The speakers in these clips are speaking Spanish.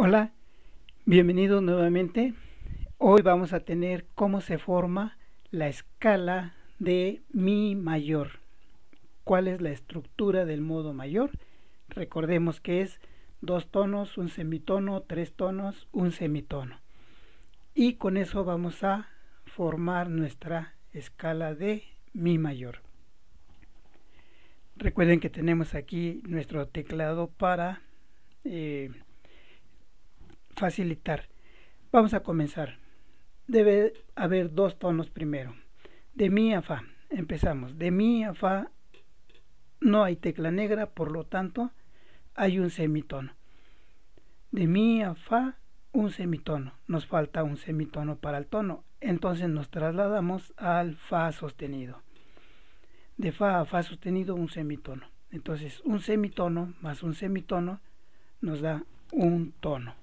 Hola, bienvenidos nuevamente. Hoy vamos a tener cómo se forma la escala de mi mayor. ¿Cuál es la estructura del modo mayor? Recordemos que es 2 tonos, un semitono, 3 tonos, un semitono. Y con eso vamos a formar nuestra escala de mi mayor. Recuerden que tenemos aquí nuestro teclado para facilitar. Vamos a comenzar. Debe haber 2 tonos primero. De mi a fa. Empezamos. De mi a fa no hay tecla negra, por lo tanto hay un semitono. De mi a fa, un semitono. Nos falta un semitono para el tono. Entonces nos trasladamos al fa sostenido. De fa a fa sostenido, un semitono. Entonces un semitono más un semitono nos da un tono.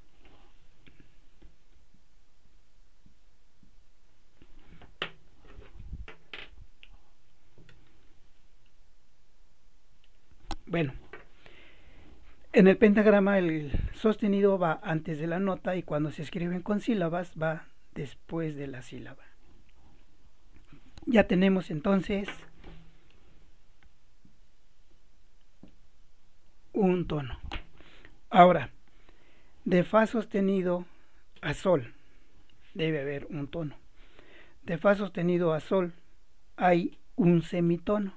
Bueno, en el pentagrama el sostenido va antes de la nota y cuando se escriben con sílabas va después de la sílaba. Ya tenemos entonces un tono. Ahora, de fa sostenido a sol debe haber un tono. De fa sostenido a sol hay un semitono.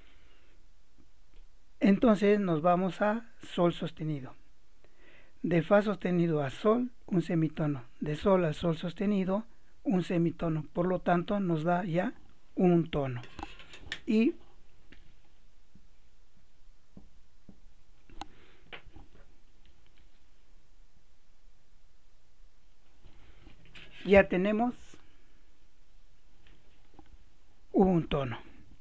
Entonces nos vamos a sol sostenido. De fa sostenido a sol, un semitono. De sol a sol sostenido, un semitono. Por lo tanto, nos da ya un tono. Y ya tenemos un tono.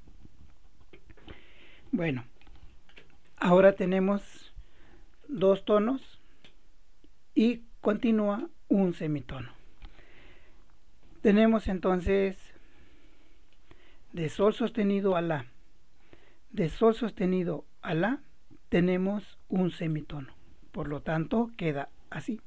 Bueno, ahora tenemos 2 tonos y continúa un semitono. Tenemos entonces de sol sostenido a la. De sol sostenido a la tenemos un semitono. Por lo tanto, queda así.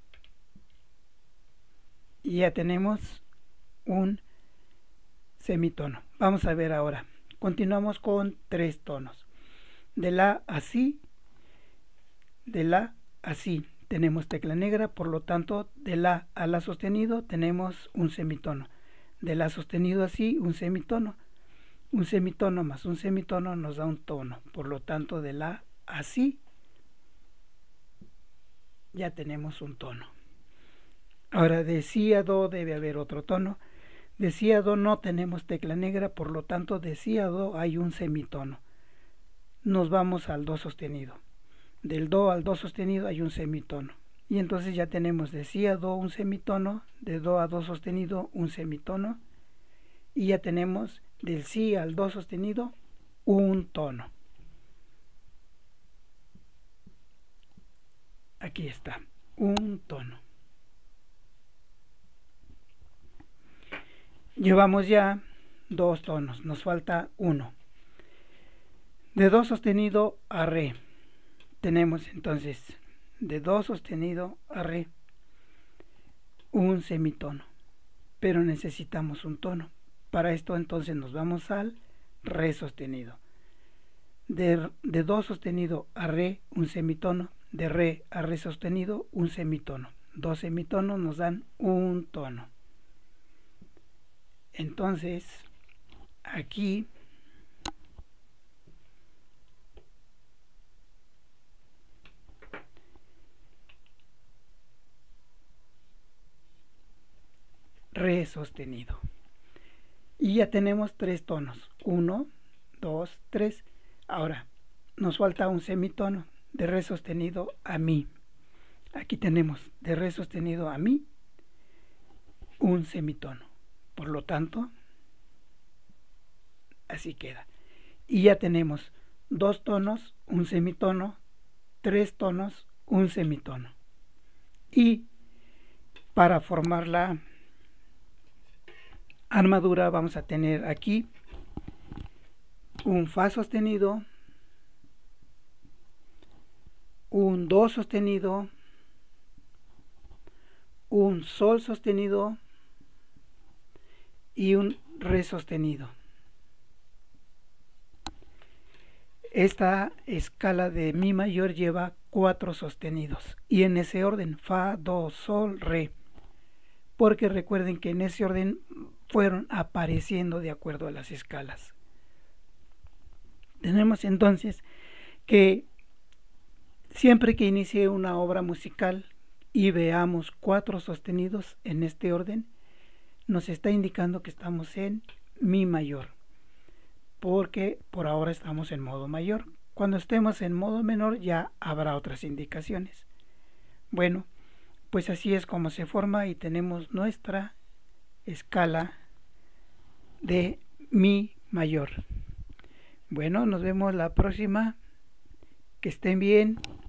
Y ya tenemos un semitono. Vamos a ver ahora. Continuamos con 3 tonos. De la a si, de la a si tenemos tecla negra, por lo tanto de la a la sostenido tenemos un semitono. De la sostenido a si, un semitono. Un semitono más un semitono nos da un tono. Por lo tanto de la a si ya tenemos un tono. Ahora de si a do debe haber otro tono. De si a do no tenemos tecla negra, por lo tanto de si a do hay un semitono. Nos vamos al do sostenido. Del do al do sostenido hay un semitono. Y entonces ya tenemos de si a do un semitono, de do a do sostenido un semitono. Y ya tenemos del si al do sostenido un tono. Aquí está, un tono. Llevamos ya 2 tonos, nos falta uno. De do sostenido a re. Tenemos entonces de do sostenido a re un semitono, pero necesitamos un tono. Para esto entonces nos vamos al re sostenido. De do sostenido a re un semitono, de re a re sostenido un semitono. 2 semitonos nos dan un tono. Entonces aquí re sostenido. Y ya tenemos 3 tonos. 1, 2, 3. Ahora nos falta un semitono de re sostenido a mi. Aquí tenemos de re sostenido a mi un semitono. Por lo tanto, así queda. Y ya tenemos 2 tonos, un semitono, 3 tonos, un semitono. Y para formar la armadura vamos a tener aquí un fa sostenido, un do sostenido, un sol sostenido y un re sostenido. Esta escala de mi mayor lleva 4 sostenidos y en ese orden: fa, do, sol, re, porque recuerden que en ese orden fueron apareciendo de acuerdo a las escalas. Tenemos entonces que siempre que inicie una obra musical y veamos 4 sostenidos en este orden, nos está indicando que estamos en mi mayor, porque por ahora estamos en modo mayor. Cuando estemos en modo menor ya habrá otras indicaciones. Bueno, pues así es como se forma y tenemos nuestra escala de mi mayor. Bueno, nos vemos la próxima. Que estén bien.